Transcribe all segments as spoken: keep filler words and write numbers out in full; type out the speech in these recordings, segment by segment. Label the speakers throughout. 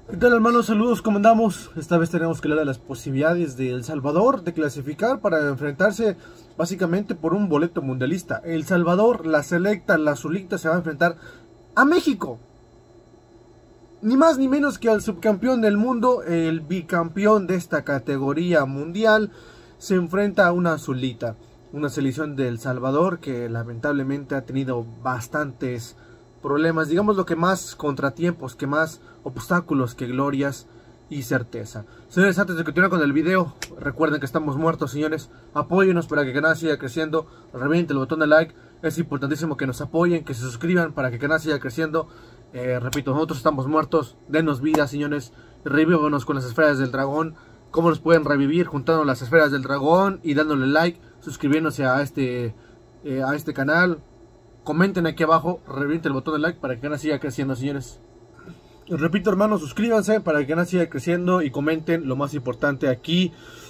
Speaker 1: ¿Qué tal, hermanos? Saludos, ¿cómo andamos? Esta vez tenemos que hablar de las posibilidades de El Salvador de clasificar para enfrentarse básicamente por un boleto mundialista. El Salvador, la selecta, la azulita se va a enfrentar a México. Ni más ni menos que al subcampeón del mundo, el bicampeón de esta categoría mundial, se enfrenta a una azulita. Una selección de El Salvador que lamentablemente ha tenido bastantes problemas, digamos lo que más contratiempos, que más obstáculos que glorias y certeza. Señores, antes de continuar con el video, recuerden que estamos muertos, señores. Apóyennos para que el canal siga creciendo. Revienten el botón de like. Es importantísimo que nos apoyen, que se suscriban para que el canal siga creciendo. Eh, repito, nosotros estamos muertos. Denos vida, señores. Revívanos con las esferas del dragón. ¿Cómo nos pueden revivir? Juntando las esferas del dragón y dándole like, suscribiéndose a este, eh, a este canal. Comenten aquí abajo, revienten el botón de like para que el canal siga creciendo, señores. Repito, hermanos, suscríbanse para que el canal siga creciendo y comenten. Lo más importante aquí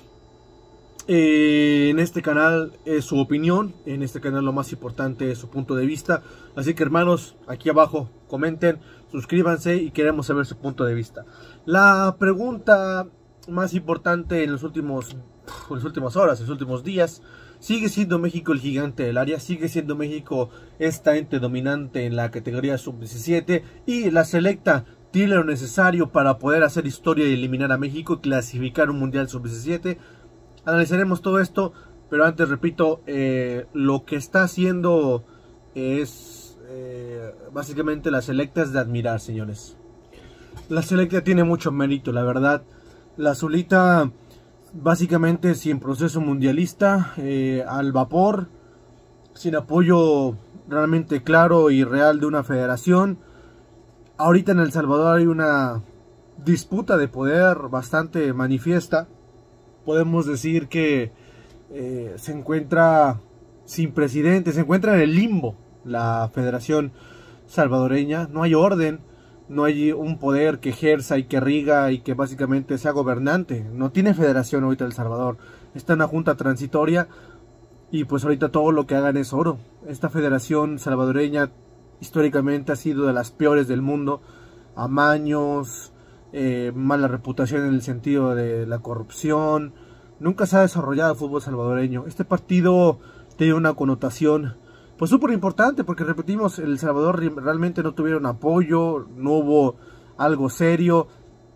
Speaker 1: eh, en este canal es su opinión. En este canal lo más importante es su punto de vista. Así que, hermanos, aquí abajo comenten, suscríbanse y queremos saber su punto de vista. La pregunta más importante en los últimos, en las últimas horas, en los últimos días: ¿sigue siendo México el gigante del área? ¿Sigue siendo México esta ente dominante en la categoría sub diecisiete? Y la selecta tiene lo necesario para poder hacer historia y eliminar a México y clasificar un mundial sub diecisiete. Analizaremos todo esto, pero antes repito, eh, lo que está haciendo es eh, básicamente la selecta es de admirar, señores. La selecta tiene mucho mérito, la verdad. La azulita básicamente sin proceso mundialista, eh, al vapor, sin apoyo realmente claro y real de una federación. Ahorita en El Salvador hay una disputa de poder bastante manifiesta. Podemos decir que eh, se encuentra sin presidente, se encuentra en el limbo la federación salvadoreña. No hay orden, no hay un poder que ejerza y que riga y que básicamente sea gobernante. No tiene federación ahorita El Salvador. Está en una junta transitoria y pues ahorita todo lo que hagan es oro. Esta federación salvadoreña históricamente ha sido de las peores del mundo. Amaños, eh, mala reputación en el sentido de la corrupción. Nunca se ha desarrollado el fútbol salvadoreño. Este partido tiene una connotación pues súper importante porque, repetimos, El Salvador realmente no tuvieron apoyo, no hubo algo serio.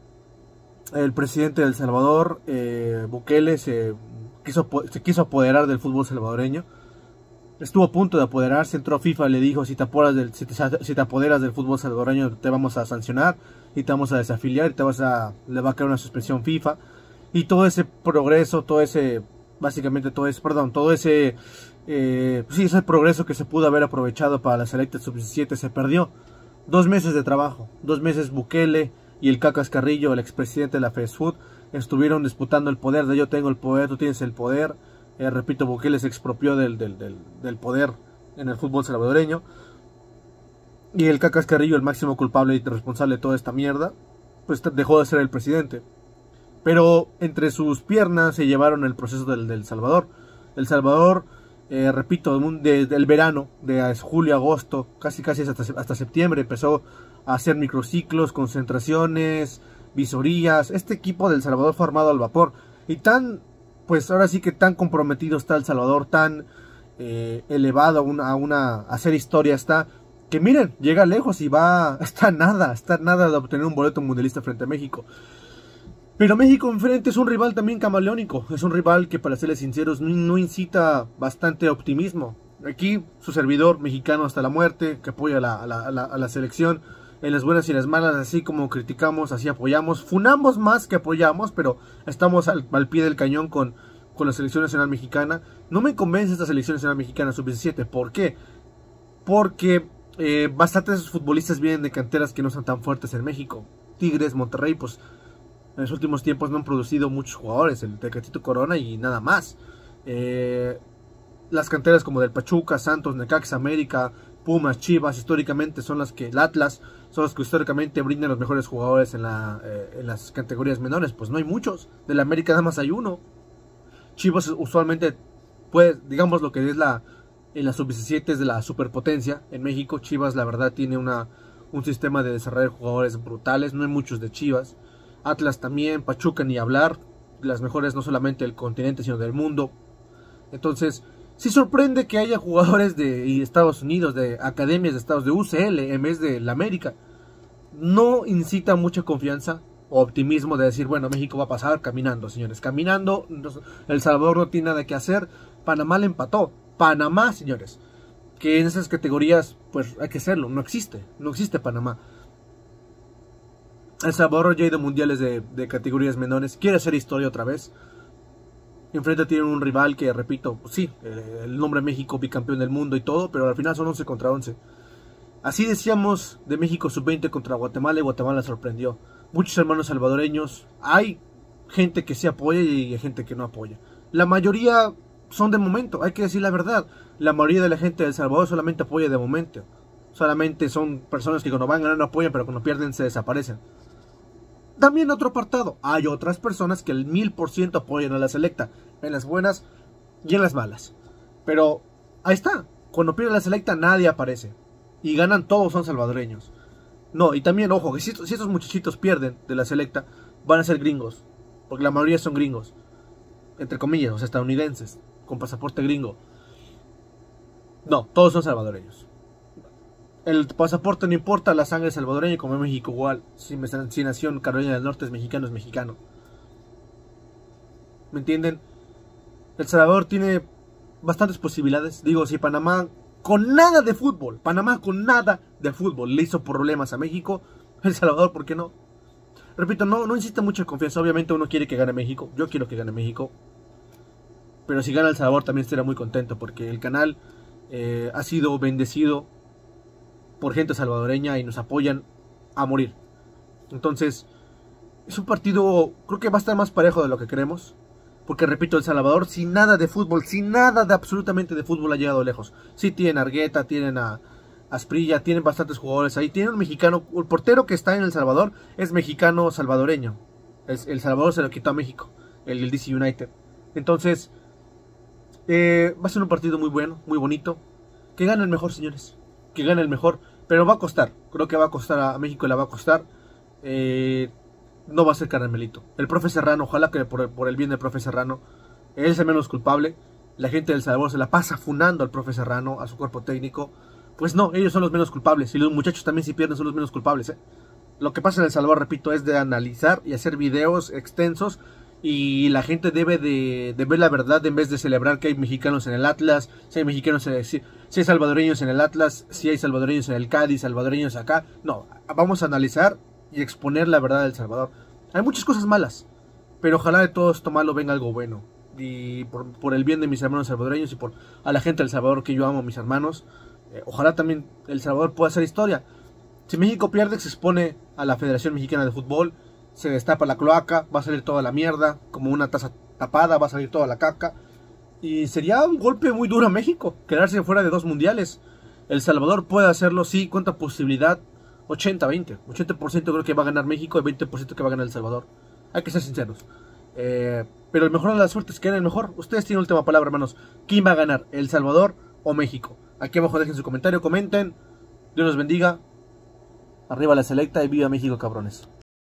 Speaker 1: El presidente de El Salvador, eh, Bukele, se quiso, se quiso apoderar del fútbol salvadoreño. Estuvo a punto de apoderarse, entró a FIFA y le dijo: si te, del, si, te, si te apoderas del fútbol salvadoreño te vamos a sancionar y te vamos a desafiliar y te vas a, le va a caer una suspensión FIFA. Y todo ese progreso, todo ese, básicamente todo ese, perdón, todo ese... Eh, sí, ese progreso que se pudo haber aprovechado para la selecta sub diecisiete se perdió. Dos meses de trabajo, dos meses Bukele y el Cacas Carrillo, el expresidente de la FESFUT, estuvieron disputando el poder de yo tengo el poder, tú tienes el poder. Eh, repito, Bukele se expropió del, del, del, del poder en el fútbol salvadoreño. Y el Cacas Carrillo, el máximo culpable y responsable de toda esta mierda, pues dejó de ser el presidente. Pero entre sus piernas se llevaron el proceso del, del Salvador. El Salvador... Eh, repito, del de, de verano, de julio, agosto, casi casi hasta, hasta septiembre, empezó a hacer microciclos, concentraciones, visorías. Este equipo del Salvador fue armado al vapor. Y tan, pues ahora sí que tan comprometido está El Salvador, tan eh, elevado a una, a una a hacer historia está, que miren, llega lejos y va, está nada, está nada de obtener un boleto mundialista frente a México. Pero México enfrente es un rival también camaleónico, es un rival que, para serles sinceros, no, no incita bastante optimismo. Aquí su servidor mexicano hasta la muerte, que apoya a la, a, la, a, la, a la selección en las buenas y en las malas, así como criticamos, así apoyamos, funamos más que apoyamos, pero estamos al, al pie del cañón con, con la selección nacional mexicana. No me convence esta selección nacional mexicana sub diecisiete, ¿por qué? Porque eh, bastantes futbolistas vienen de canteras que no son tan fuertes en México. Tigres, Monterrey, pues... en los últimos tiempos no han producido muchos jugadores, el Tecatito Corona y nada más. Eh, las canteras como del Pachuca, Santos, Necaxa, América, Pumas, Chivas, históricamente son las que, el Atlas, son las que históricamente brindan los mejores jugadores en, la, eh, en las categorías menores. Pues no hay muchos, del América nada más hay uno. Chivas usualmente, pues, digamos lo que es la, en la sub diecisiete es de la superpotencia. En México Chivas la verdad tiene una... un sistema de desarrollar jugadores brutales, no hay muchos de Chivas. Atlas también, Pachuca ni hablar, las mejores no solamente del continente sino del mundo. Entonces, sí sorprende que haya jugadores de Estados Unidos, de academias de Estados de U C L en vez de la América. No incita mucha confianza o optimismo de decir, bueno, México va a pasar caminando, señores, caminando. El Salvador no tiene nada que hacer. Panamá le empató. Panamá, señores, que en esas categorías, pues hay que hacerlo, no existe, no existe Panamá. El Salvador ya ha ido a mundiales de, de categorías menores, quiere hacer historia otra vez. Enfrente tiene un rival que, repito, pues sí, el nombre México, bicampeón del mundo y todo, pero al final son once contra once. Así decíamos de México sub veinte contra Guatemala y Guatemala sorprendió. Muchos hermanos salvadoreños, hay gente que sí apoya y hay gente que no apoya. La mayoría son de momento, hay que decir la verdad. La mayoría de la gente de El Salvador solamente apoya de momento. Solamente son personas que cuando van ganando apoyan, pero cuando pierden se desaparecen. También otro apartado, hay otras personas que el mil por ciento apoyan a la selecta, en las buenas y en las malas. Pero ahí está, cuando pierde la selecta nadie aparece. Y ganan todos son salvadoreños. No, y también, ojo, que si, si estos muchachitos pierden de la selecta, van a ser gringos. Porque la mayoría son gringos. Entre comillas, o sea, estadounidenses, con pasaporte gringo. No, todos son salvadoreños. El pasaporte no importa, la sangre es salvadoreña, como en México igual. Si, me, si nació en Carolina del Norte es mexicano, es mexicano. ¿Me entienden? El Salvador tiene bastantes posibilidades. Digo, si Panamá con nada de fútbol, Panamá con nada de fútbol le hizo problemas a México, El Salvador, ¿por qué no? Repito, no, no insiste mucha confianza. Obviamente uno quiere que gane México. Yo quiero que gane México. Pero si gana El Salvador también estaré muy contento, porque el canal eh, ha sido bendecido por gente salvadoreña y nos apoyan a morir. Entonces, es un partido, creo que va a estar más parejo de lo que creemos. Porque repito, El Salvador sin nada de fútbol, sin nada de absolutamente de fútbol ha llegado lejos. Sí tienen a Argueta, tienen a Asprilla, tienen bastantes jugadores ahí. Tienen un mexicano, el portero que está en El Salvador es mexicano salvadoreño. El, el Salvador se lo quitó a México, el, el D C United. Entonces, eh, va a ser un partido muy bueno, muy bonito. Que gane el mejor, señores. Que gane el mejor. Pero va a costar. Creo que va a costar a México, le va a costar. Eh, no va a ser caramelito. El profe Serrano, ojalá que por el, por el bien del profe Serrano, él es el menos culpable. La gente del Salvador se la pasa funando al profe Serrano, a su cuerpo técnico. Pues no, ellos son los menos culpables. Y los muchachos también, si pierden, son los menos culpables. ¿eh? Lo que pasa en El Salvador, repito, es de analizar y hacer videos extensos. Y la gente debe de, de ver la verdad en vez de celebrar que hay mexicanos en el Atlas, si hay mexicanos, en el, si, si hay salvadoreños en el Atlas, si hay salvadoreños en el Cádiz, salvadoreños acá. No, vamos a analizar y exponer la verdad del Salvador. Hay muchas cosas malas, pero ojalá de todo esto malo venga algo bueno. Y por, por el bien de mis hermanos salvadoreños y por a la gente del Salvador que yo amo, mis hermanos, eh, ojalá también El Salvador pueda hacer historia. Si México pierde, se expone a la Federación Mexicana de Fútbol, se destapa la cloaca, va a salir toda la mierda, como una taza tapada, va a salir toda la caca. Y sería un golpe muy duro a México, quedarse fuera de dos mundiales. El Salvador puede hacerlo, sí, ¿cuánta posibilidad? ochenta veinte. ochenta por ciento creo que va a ganar México y veinte por ciento que va a ganar El Salvador. Hay que ser sinceros. Eh, pero el mejor de las suertes, que gane el mejor. Ustedes tienen última palabra, hermanos. ¿Quién va a ganar? ¿El Salvador o México? Aquí abajo dejen su comentario, comenten. Dios los bendiga. Arriba la selecta y viva México, cabrones.